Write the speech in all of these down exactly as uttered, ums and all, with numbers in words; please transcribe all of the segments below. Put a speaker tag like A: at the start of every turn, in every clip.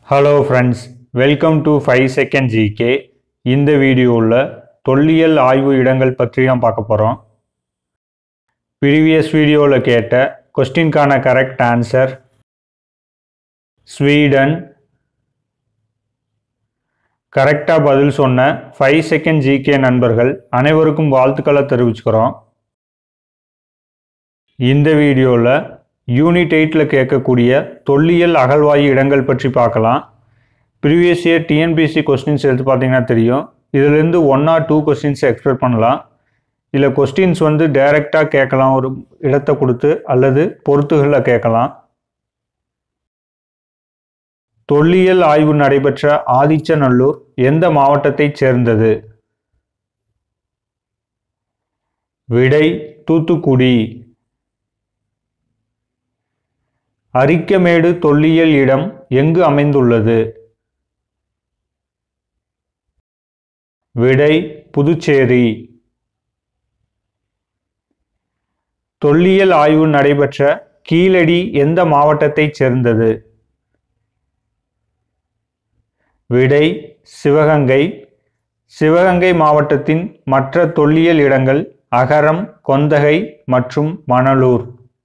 A: Hello friends, welcome to five second G K. இந்த வீடியோவில் தொல்லியல் ஆய்வு இடங்கள் பற்றி நாம் பார்க்க போகிறோம். ப்ரீவியஸ் வீடியோவில் கேட்ட கொஸ்டின்கான கரெக்ட் ஆன்சர் ஸ்வீடன். கரெக்டாக பதில் சொன்ன ஃபைவ் செகண்ட் G K நண்பர்கள் அனைவருக்கும் வாழ்த்துக்களை தெரிவிச்சுக்கிறோம். இந்த வீடியோவில் யூனிட் எயிட்டில் கேட்கக்கூடிய தொல்லியல் அகழ்வாயு இடங்கள் பற்றி பார்க்கலாம். Previous year T N P S C questions எடுத்து பார்த்தீங்கன்னா தெரியும். இதிலேருந்து one or two questions expect பண்ணலாம். இல்லை கொஸ்டின்ஸ் வந்து டைரெக்டாக கேட்கலாம், ஒரு இடத்தை கொடுத்து, அல்லது பொறுத்துகளில் கேட்கலாம். தொல்லியல் ஆய்வு நடைபெற்ற ஆதிச்சநல்லூர் எந்த மாவட்டத்தைச் சேர்ந்தது? விடை தூத்துக்குடி. அரிக்கமேடு தொல்லியல் இடம் எங்கு அமைந்துள்ளது? விடை புதுச்சேரி. தொல்லியல் ஆய்வு நடைபெற்ற கீழடி எந்த மாவட்டத்தைச் சேர்ந்தது? விடை சிவகங்கை. சிவகங்கை மாவட்டத்தின் மற்ற தொல்லியல் இடங்கள் அகரம், கொந்தகை மற்றும் மணலூர்.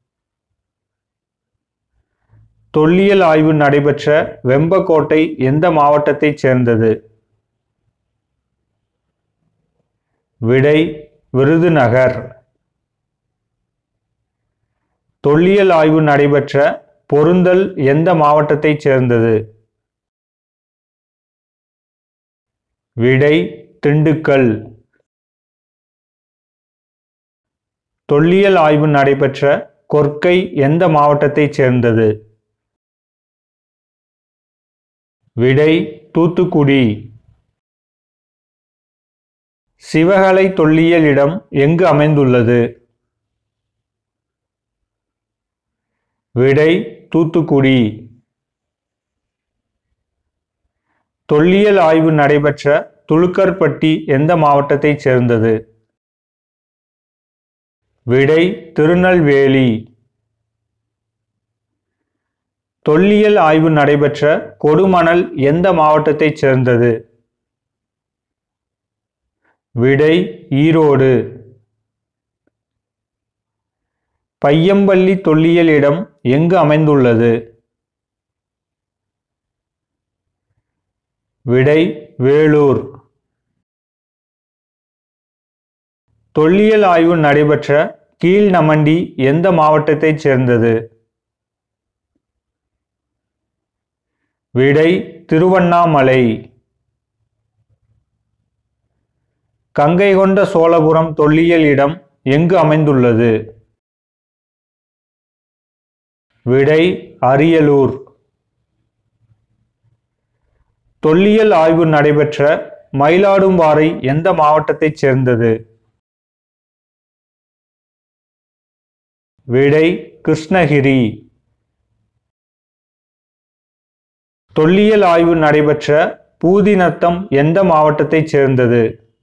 A: தொல்லியல் ஆய்வு நடைபெற்ற வெம்பக்கோட்டை எந்த மாவட்டத்தைச் சேர்ந்தது? விடை விருதுநகர். தொல்லியல் ஆய்வு நடைபெற்ற பொருந்தல் எந்த மாவட்டத்தைச் சேர்ந்தது? விடை திண்டுக்கல். தொல்லியல் ஆய்வு நடைபெற்ற கொற்கை எந்த மாவட்டத்தைச் சேர்ந்தது? விடை தூத்துக்குடி. சிவகலை தொல்லியல் இடம் எங்கு அமைந்துள்ளது? விடை தூத்துக்குடி. தொல்லியல் ஆய்வு நடைபெற்ற துலுக்கர்பட்டி எந்த மாவட்டத்தைச் சேர்ந்தது? விடை திருநெல்வேலி. தொல்லியல் ஆய்வு நடைபெற்ற கொடுமணல் எந்த மாவட்டத்தைச் சேர்ந்தது? விடை ஈரோடு. பையம்பள்ளி தொல்லியல் இடம் எங்கு அமைந்துள்ளது? விடை வேலூர். தொல்லியல் ஆய்வு நடைபெற்ற கீழ்நமண்டி எந்த மாவட்டத்தைச் சேர்ந்தது? விடை திருவண்ணாமலை. கங்கை கொண்ட சோழபுரம் தொல்லியல் இடம் எங்கு அமைந்துள்ளது? விடை அரியலூர். தொல்லியல் ஆய்வு நடைபெற்ற மயிலாடும்பாறை எந்த மாவட்டத்தைச் சேர்ந்தது? விடை கிருஷ்ணகிரி. தொல்லியல் ஆய்வு நடைபெற்ற பூதிநத்தம் எந்த மாவட்டத்தைச் சேர்ந்தது?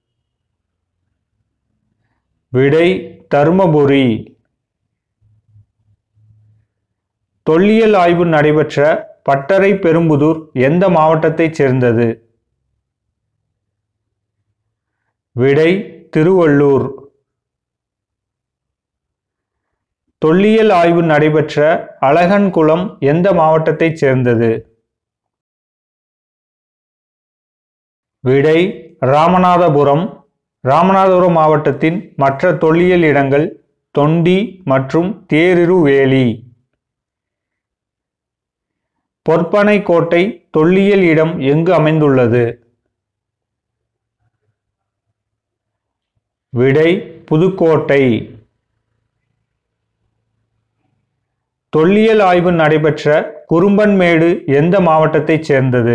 A: விடை தருமபுரி. தொல்லியல் ஆய்வு நடைபெற்ற பட்டறை பெரும்புதூர் எந்த மாவட்டத்தைச் சேர்ந்தது? விடை திருவள்ளூர். தொல்லியல் ஆய்வு நடைபெற்ற அழகன்குளம் எந்த மாவட்டத்தைச் சேர்ந்தது? விடை ராமநாதபுரம். ராமநாதபுரம் மாவட்டத்தின் மற்ற தொல்லியல் இடங்கள் தொண்டி மற்றும் தேரிருவேலி. பொற்பனை கோட்டை தொல்லியல் இடம் எங்கு அமைந்துள்ளது? விடை புதுக்கோட்டை. தொல்லியல் ஆய்வு நடைபெற்ற குறும்பன்மேடு எந்த மாவட்டத்தைச் சேர்ந்தது?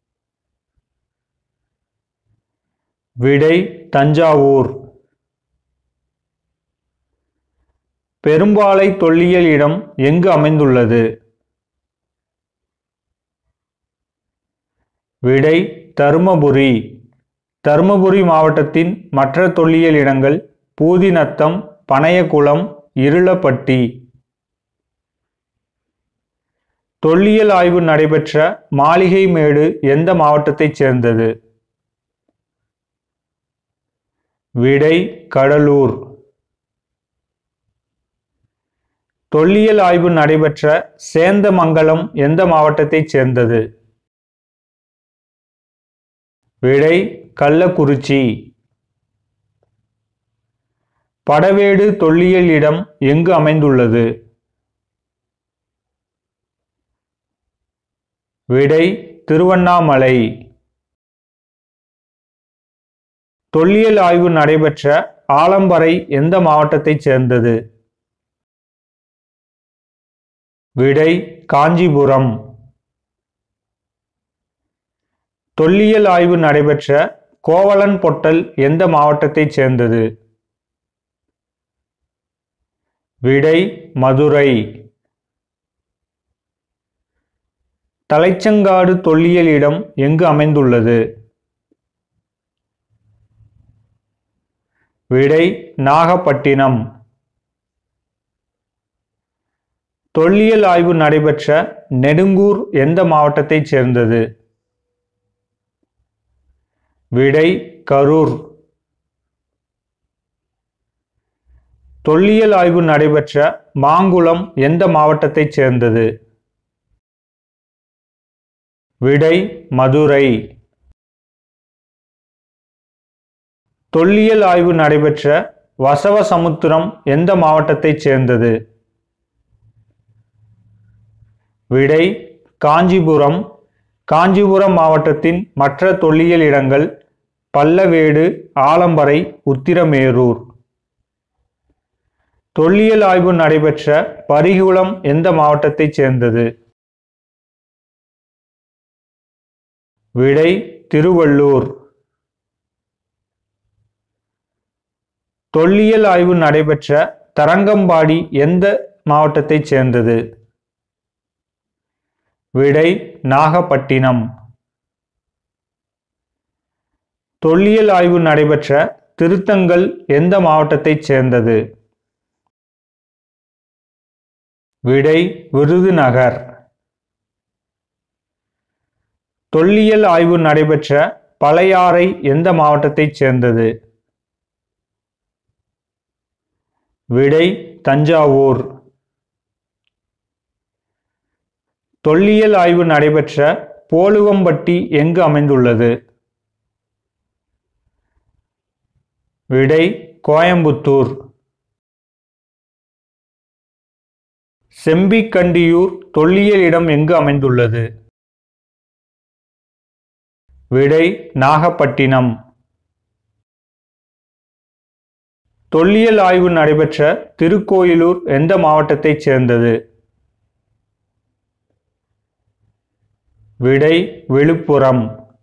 A: விடை தஞ்சாவூர். பெரும்பாலை தொல்லியல் இடம் எங்கு அமைந்துள்ளது? விடை தருமபுரி. தருமபுரி மாவட்டத்தின் மற்ற தொல்லியல் இடங்கள் பூதிநத்தம், பனையகுளம், இருளப்பட்டி. தொல்லியல் ஆய்வு நடைபெற்ற மாளிகைமேடு எந்த மாவட்டத்தைச் சேர்ந்தது? விடை கடலூர். தொல்லியல் ஆய்வு நடைபெற்ற சேந்தமங்கலம் எந்த மாவட்டத்தைச் சேர்ந்தது? விடை கள்ளக்குறிச்சி. படவேடு தொல்லியல் இடம் எங்கு அமைந்துள்ளது? விடை திருவண்ணாமலை. தொல்லியல் ஆய்வு நடைபெற்ற ஆலம்பறை எந்த மாவட்டத்தைச் சேர்ந்தது? விடை காஞ்சிபுரம். தொல்லியல் ஆய்வு நடைபெற்ற கோவலன் பொட்டல் எந்த மாவட்டத்தைச் சேர்ந்தது? விடை மதுரை. தலைச்சங்காடு தொல்லியல் இடம் எங்கு அமைந்துள்ளது? விடை நாகப்பட்டினம். தொல்லியல் ஆய்வு நடைபெற்ற நெடுங்கூர் எந்த மாவட்டத்தைச் சேர்ந்தது? விடை கரூர். தொல்லியல் ஆய்வு நடைபெற்ற மாங்குளம் எந்த மாவட்டத்தைச் சேர்ந்தது? விடை மதுரை. தொல்லியல் ஆய்வு நடைபெற்ற வசவசமுத்திரம் எந்த மாவட்டத்தைச் சேர்ந்தது? விடை காஞ்சிபுரம். காஞ்சிபுரம் மாவட்டத்தின் மற்ற தொல்லியல் இடங்கள் பல்லவேடு, ஆலம்பறை, உத்திரமேரூர். தொல்லியல் ஆய்வு நடைபெற்ற பரிகுளம் எந்த மாவட்டத்தைச் சேர்ந்தது? விடை திருவள்ளூர். தொல்லியல் ஆய்வு நடைபெற்ற தரங்கம்பாடி எந்த மாவட்டத்தைச் சேர்ந்தது? விடை நாகப்பட்டினம். தொல்லியல் ஆய்வு நடைபெற்ற திருத்தங்கல் எந்த மாவட்டத்தைச் சேர்ந்தது? விடை விருதுநகர். தொல்லியல் ஆய்வு நடைபெற்ற பழையாறை எந்த மாவட்டத்தைச் சேர்ந்தது? விடை தஞ்சாவூர். தொல்லியல் ஆய்வு நடைபெற்ற போலுவம்பட்டி எங்கு அமைந்துள்ளது? விடை கோயம்புத்தூர். செம்பிக்கண்டியூர் தொல்லியல் இடம் எங்கு அமைந்துள்ளது? விடை நாகப்பட்டினம். தொல்லியல் ஆய்வு நடைபெற்ற திருக்கோயிலூர் எந்த மாவட்டத்தைச் சேர்ந்தது? விடை விழுப்புரம்.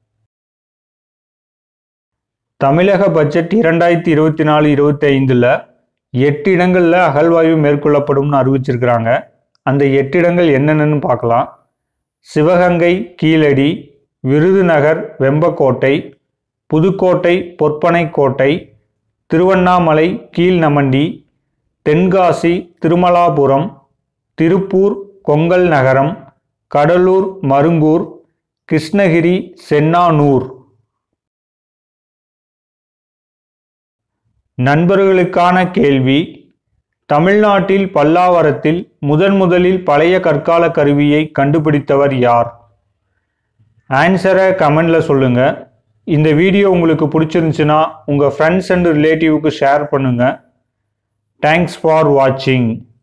A: தமிழக பட்ஜெட் இரண்டாயிரத்தி இருபத்தி நாலு இருபத்தி ஐந்துல எட்டு இடங்கள்ல அகழ்வாய்வு மேற்கொள்ளப்படும்னு அறிவிச்சிருக்கிறாங்க. அந்த எட்டு இடங்கள் என்னென்னு பார்க்கலாம். சிவகங்கை கீழடி, விருதுநகர் வெம்பக்கோட்டை, புதுக்கோட்டை பொற்பனைக்கோட்டை, திருவண்ணாமலை கீழ்நமண்டி, தென்காசி திருமலாபுரம், திருப்பூர் கொங்கல் நகரம், கடலூர் மருங்கூர், கிருஷ்ணகிரி சென்னானூர். நண்பர்களுக்கான கேள்வி: தமிழ்நாட்டில் பல்லாவரத்தில் முதன் முதலில் பழைய கற்கால கருவியை கண்டுபிடித்தவர் யார்? ஆன்சரை கமெண்ட்ல சொல்லுங்க. இந்த வீடியோ உங்களுக்கு பிடிச்சிருந்துச்சுன்னா உங்கள் ஃப்ரெண்ட்ஸ் அண்ட் ரிலேட்டிவ்க்கு ஷேர் பண்ணுங்க. தேங்க்ஸ் ஃபார் வாட்சிங்.